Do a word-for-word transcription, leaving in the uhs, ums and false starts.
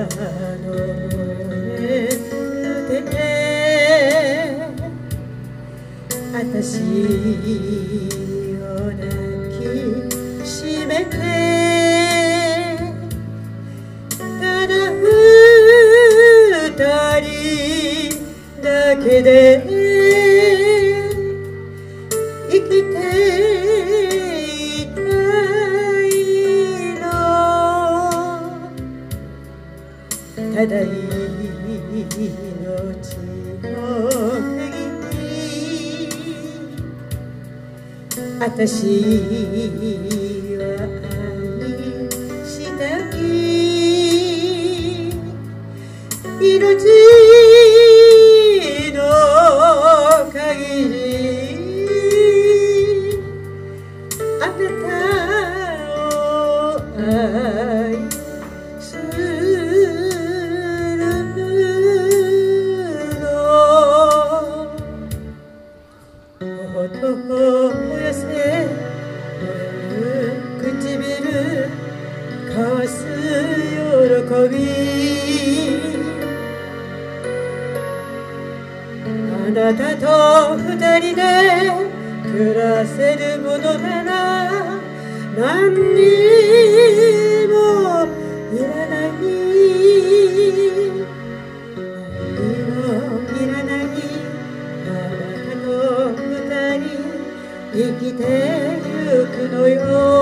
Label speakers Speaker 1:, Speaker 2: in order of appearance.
Speaker 1: の胸当てて私を抱きしめてただ二人だけで生きていたいのただ命を限り私は愛したい命の限りあなたを愛するのほとほやせ唇交わす喜びあなたと二人で暮らせるものなら何にもいらない何もいらないあなたと二人生きてゆくのよ